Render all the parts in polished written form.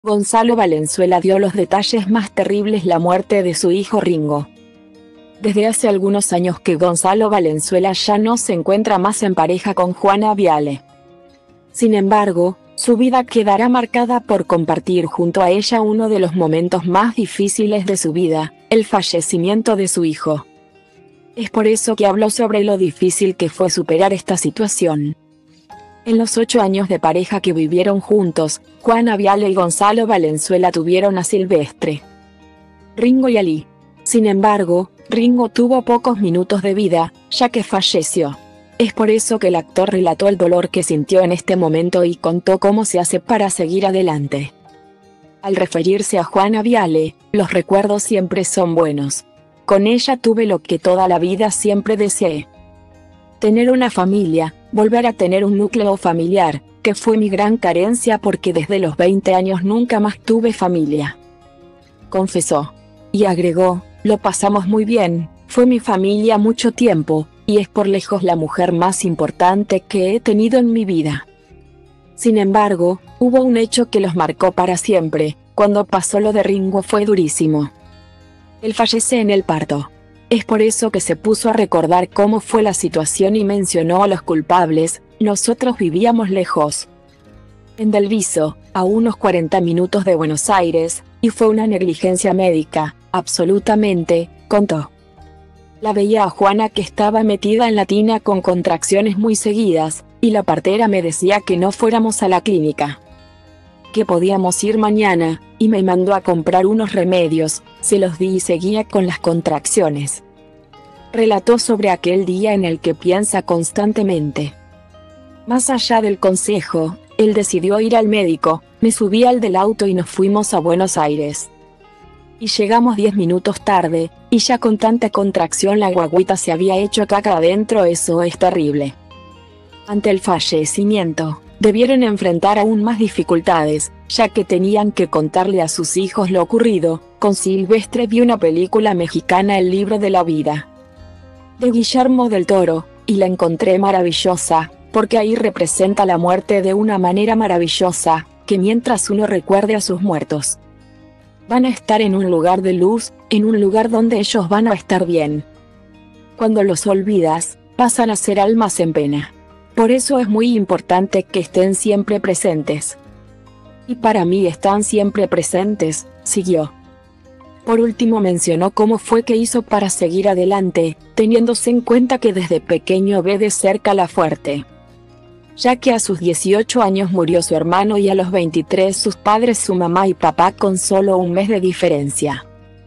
Gonzalo Valenzuela dio los detalles más terribles la muerte de su hijo Ringo. Desde hace algunos años que Gonzalo Valenzuela ya no se encuentra más en pareja con Juana Viale. Sin embargo, su vida quedará marcada por compartir junto a ella uno de los momentos más difíciles de su vida, el fallecimiento de su hijo. Es por eso que habló sobre lo difícil que fue superar esta situación. En los 8 años de pareja que vivieron juntos, Juana Viale y Gonzalo Valenzuela tuvieron a Silvestre, Ringo y Ali. Sin embargo, Ringo tuvo pocos minutos de vida, ya que falleció. Es por eso que el actor relató el dolor que sintió en este momento y contó cómo se hace para seguir adelante. Al referirse a Juana Viale, los recuerdos siempre son buenos. Con ella tuve lo que toda la vida siempre deseé: tener una familia, volver a tener un núcleo familiar, que fue mi gran carencia porque desde los 20 años nunca más tuve familia, confesó. Y agregó: lo pasamos muy bien, fue mi familia mucho tiempo, y es por lejos la mujer más importante que he tenido en mi vida. Sin embargo, hubo un hecho que los marcó para siempre. Cuando pasó lo de Ringo fue durísimo. Él fallece en el parto. Es por eso que se puso a recordar cómo fue la situación y mencionó a los culpables. Nosotros vivíamos lejos, en Delviso, a unos 40 minutos de Buenos Aires, y fue una negligencia médica, absolutamente, contó. La veía a Juana que estaba metida en la tina con contracciones muy seguidas, y la partera me decía que no fuéramos a la clínica, que podíamos ir mañana, y me mandó a comprar unos remedios, se los di y seguía con las contracciones. Relató sobre aquel día en el que piensa constantemente. Más allá del consejo, él decidió ir al médico, me subí al del auto y nos fuimos a Buenos Aires. Y llegamos 10 minutos tarde, y ya con tanta contracción la guaguita se había hecho caca adentro. Eso es terrible. Ante el fallecimiento, debieron enfrentar aún más dificultades, ya que tenían que contarle a sus hijos lo ocurrido. Con Silvestre vi una película mexicana, El libro de la vida, de Guillermo del Toro, y la encontré maravillosa, porque ahí representa la muerte de una manera maravillosa, que mientras uno recuerde a sus muertos, van a estar en un lugar de luz, en un lugar donde ellos van a estar bien. Cuando los olvidas, pasan a ser almas en pena. Por eso es muy importante que estén siempre presentes. Y para mí están siempre presentes, siguió. Por último mencionó cómo fue que hizo para seguir adelante, teniéndose en cuenta que desde pequeño ve de cerca la fuerte, ya que a sus 18 años murió su hermano y a los 23 sus padres, su mamá y papá, con solo un mes de diferencia.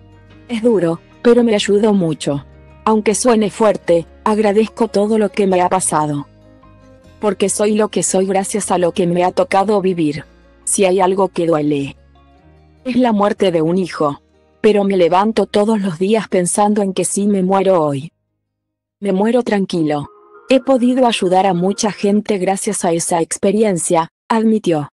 Es duro, pero me ayudó mucho. Aunque suene fuerte, agradezco todo lo que me ha pasado, porque soy lo que soy gracias a lo que me ha tocado vivir. Si hay algo que duele, es la muerte de un hijo. Pero me levanto todos los días pensando en que si me muero hoy, me muero tranquilo. He podido ayudar a mucha gente gracias a esa experiencia, admitió.